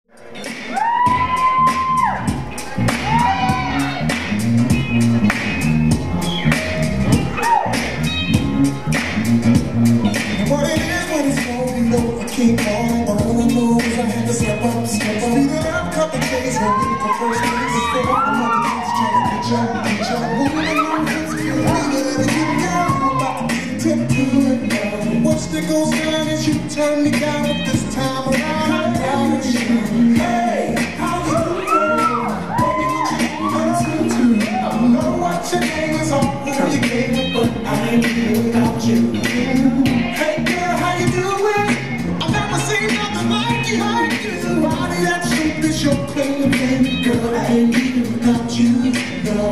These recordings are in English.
Keep on, all I know is I had to step up. Speed it up, cut the chase, we're ready for first place. Before the mother kids trying to get you. Moving on, it's killing me, let it get down. I'm about to get tip to it now. Once that goes down, is you turn me down this time around. I'm down with you. Hey, how you doing? Baby, what you doing to? I don't know what your name is, or who you gave me, but I ain't here without you. Hey girl, how you doing? Nothing like you, like you. Body that shape is your claim, baby girl. I ain't leaving without you, no.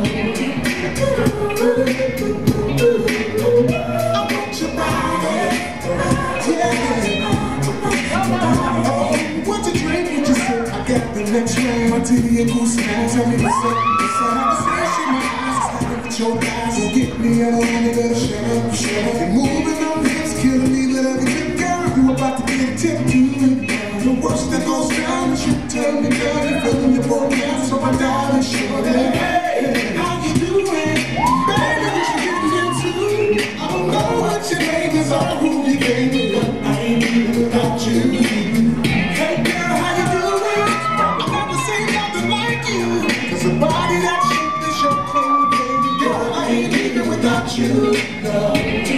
I want your body, yeah. Oh, what you drink, what you sip? I got the next round. My titty and goose now. Tell me what's up. I say she my eyes, starting with your eyes. Don't get me out, you better shut up, shut up. You're moving on hips, killing me, love you, girl. You about to get a tip to it. The worst that goes down is you tell me, girl, you're feeling your broke ass, so I dial and show that. Hey, how you doing? Baby, what you getting into? I don't know what your name is or who you gave me, but I ain't even without you. Hey, girl, how you doing? I've never seen nothing like you. Cause a body that shape is your claim, baby girl. I ain't even without you. No.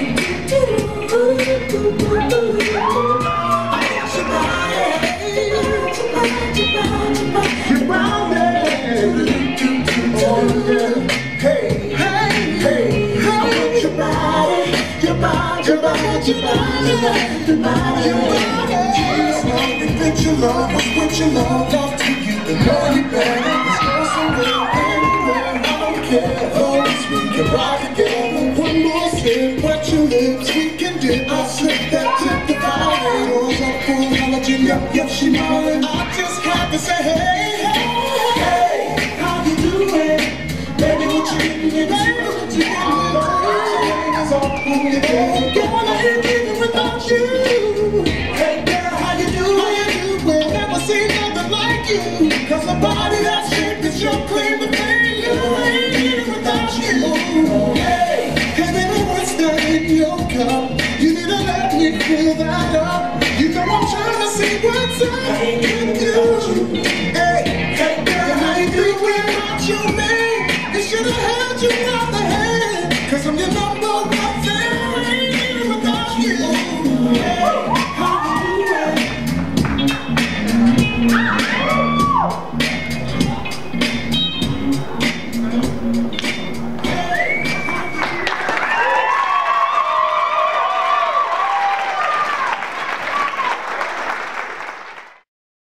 Love was what you love, love to you, the know you better. It's not so real anywhere, I don't care. Long as we can ride together. One more sip, wet your lips, we can dip. I'll slip that tip, the fire rolls up full collagen. Yep, she mine. I just have to say, hey, hey, hey, how you doing? Baby, what you getting into? What you getting into? It's all cool, you can. Girl, I ain't leaving without you. Hey, girl, how you doing? I've never seen nothing like you. Cause the body that shape is your claim to fame. You ain't here without you. Hey, hey baby, what's that in your cup? You need to let me fill that up. You know I'm trying to see what's up with you.